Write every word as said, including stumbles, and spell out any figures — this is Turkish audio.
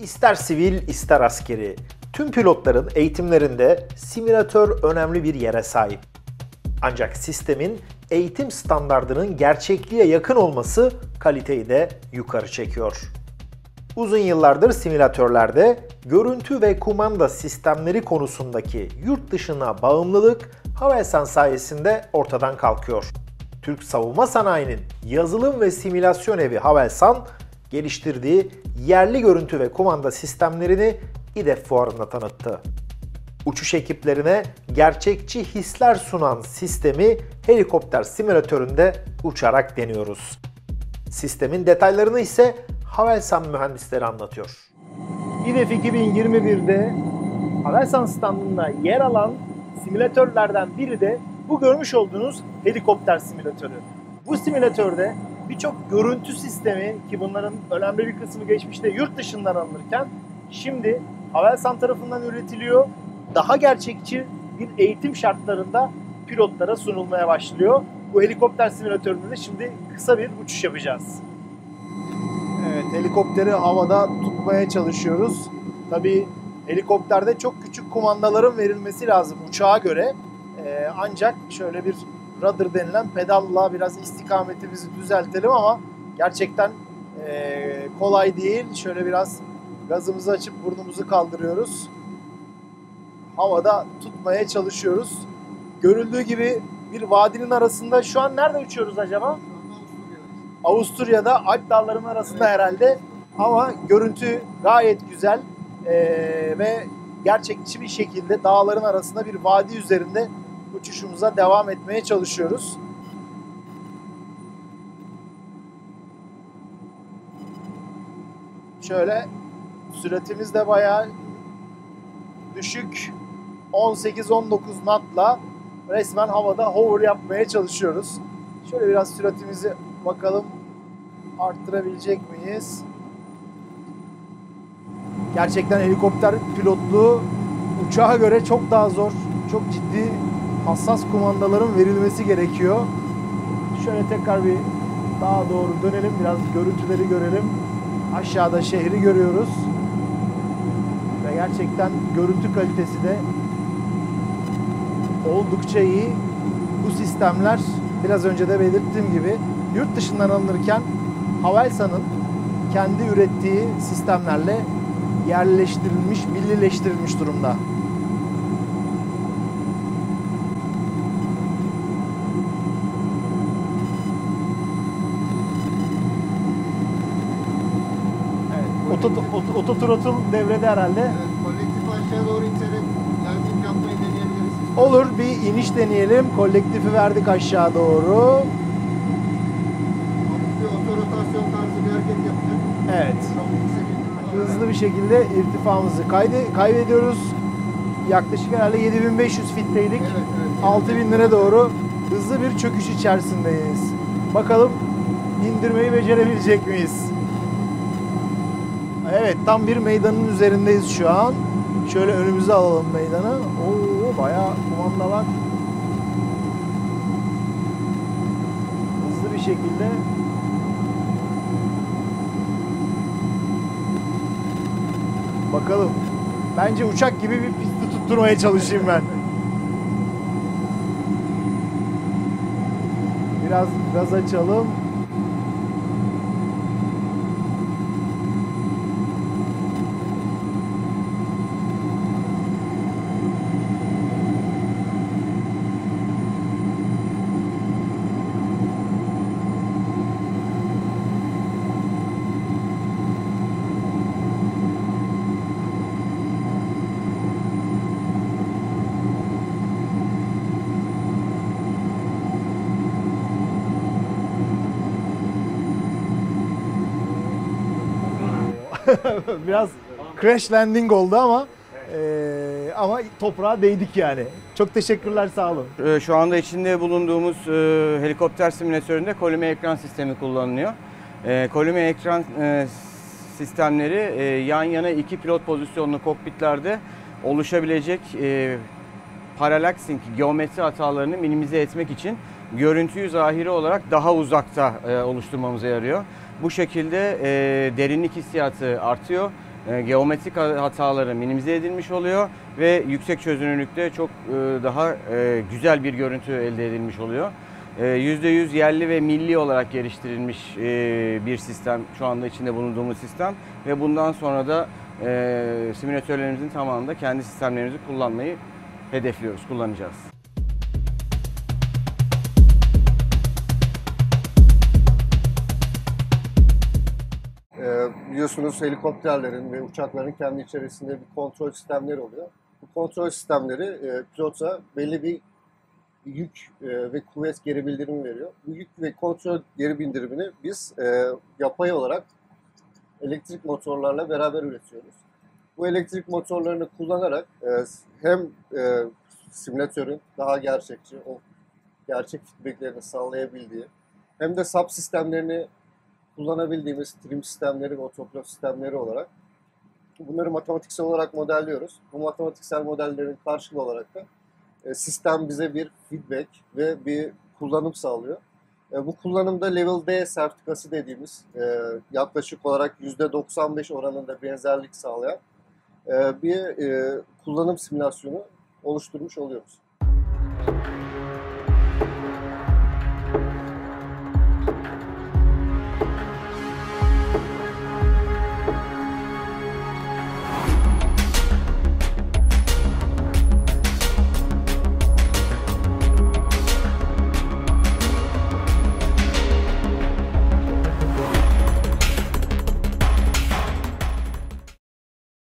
İster sivil ister askeri, tüm pilotların eğitimlerinde simülatör önemli bir yere sahip. Ancak sistemin eğitim standardının gerçekliğe yakın olması kaliteyi de yukarı çekiyor. Uzun yıllardır simülatörlerde görüntü ve kumanda sistemleri konusundaki yurt dışına bağımlılık Havelsan sayesinde ortadan kalkıyor. Türk savunma sanayinin yazılım ve simülasyon evi Havelsan, geliştirdiği yerli görüntü ve kumanda sistemlerini İDEF fuarında tanıttı. Uçuş ekiplerine gerçekçi hisler sunan sistemi helikopter simülatöründe uçarak deniyoruz. Sistemin detaylarını ise Havelsan mühendisleri anlatıyor. İDEF iki bin yirmi bir'de Havelsan standında yer alan simülatörlerden biri de bu görmüş olduğunuz helikopter simülatörü. Bu simülatörde birçok görüntü sistemi, ki bunların önemli bir kısmı geçmişte yurt dışından alınırken şimdi Havelsan tarafından üretiliyor. Daha gerçekçi bir eğitim şartlarında pilotlara sunulmaya başlıyor. Bu helikopter simülatöründe de şimdi kısa bir uçuş yapacağız. Evet, helikopteri havada tutmaya çalışıyoruz. Tabii helikopterde çok küçük kumandaların verilmesi lazım uçağa göre. Ee, ancak şöyle bir rudder denilen pedalla biraz istikametimizi düzeltelim ama gerçekten e, kolay değil. Şöyle biraz gazımızı açıp burnumuzu kaldırıyoruz. Havada tutmaya çalışıyoruz. Görüldüğü gibi bir vadinin arasında, şu an nerede uçuyoruz acaba? Avusturya'da, Alp dağlarının arasında herhalde. Ama görüntü gayet güzel ee, ve gerçekçi bir şekilde dağların arasında bir vadi üzerinde uçuşumuza devam etmeye çalışıyoruz. Şöyle süratimiz de bayağı düşük, on sekiz on dokuz knotla resmen havada hover yapmaya çalışıyoruz. Şöyle biraz süratimizi bakalım arttırabilecek miyiz? Gerçekten helikopter pilotluğu uçağa göre çok daha zor. Çok ciddi, hassas kumandaların verilmesi gerekiyor. Şöyle tekrar bir daha doğru dönelim. Biraz görüntüleri görelim. Aşağıda şehri görüyoruz. Ve gerçekten görüntü kalitesi de oldukça iyi. Bu sistemler biraz önce de belirttiğim gibi yurt dışından alınırken Havelsan'ın kendi ürettiği sistemlerle yerleştirilmiş, millileştirilmiş durumda. Evet, oto, oto throttle devrede herhalde. Evet, kolektif aşağı doğru iterek landing yapmayı deneyebiliriz. Olur, bir iniş deneyelim. Kolektifi verdik aşağı doğru. Bir oto-rotasyon tarzı bir hareket yapacak. Evet. Çok yüksek irtifa. Hızlı bir şekilde irtifamızı kayde, kaybediyoruz. Yaklaşık herhalde yedi bin beş yüz fitteydik. Evet, evet. altı binlere doğru hızlı bir çöküş içerisindeyiz. Bakalım indirmeyi becerebilecek miyiz? Evet, tam bir meydanın üzerindeyiz şu an. Şöyle önümüze alalım meydanı. Oo, bayağı kumandalar. Hızlı bir şekilde bakalım. Bence uçak gibi bir pisti tutturmaya çalışayım ben. Biraz gaz açalım. Biraz crash landing oldu ama e, ama toprağa değdik yani. Çok teşekkürler, sağ olun. Şu anda içinde bulunduğumuz e, helikopter simülatöründe kolime ekran sistemi kullanılıyor. E, kolime ekran e, sistemleri e, yan yana iki pilot pozisyonlu kokpitlerde oluşabilecek e, paralaksing geometri hatalarını minimize etmek için görüntüyü zahiri olarak daha uzakta e, oluşturmamıza yarıyor. Bu şekilde e, derinlik hissiyatı artıyor e, geometrik hataları minimize edilmiş oluyor ve yüksek çözünürlükte çok e, daha e, güzel bir görüntü elde edilmiş oluyor. E, yüzde yüz yerli ve milli olarak geliştirilmiş e, bir sistem şu anda içinde bulunduğumuz sistem ve bundan sonra da e, simülatörlerimizin tamamında kendi sistemlerimizi kullanmayı hedefliyoruz, kullanacağız. Ee, biliyorsunuz helikopterlerin ve uçakların kendi içerisinde bir kontrol sistemleri oluyor. Bu kontrol sistemleri e, pilota belli bir yük e, ve kuvvet geri bildirimi veriyor. Bu yük ve kontrol geri bildirimini biz e, yapay olarak elektrik motorlarla beraber üretiyoruz. Bu elektrik motorlarını kullanarak e, hem e, simülatörün daha gerçekçi, o gerçek feedbacklerini sağlayabildiği hem de sub sistemlerini kullanabildiğimiz trim sistemleri ve otopilot sistemleri olarak bunları matematiksel olarak modelliyoruz. Bu matematiksel modellerin karşılığı olarak da e, sistem bize bir feedback ve bir kullanım sağlıyor. E, bu kullanımda Level D sertifikası dediğimiz e, yaklaşık olarak yüzde doksan beş oranında benzerlik sağlayan e, bir e, kullanım simülasyonu oluşturmuş oluyoruz.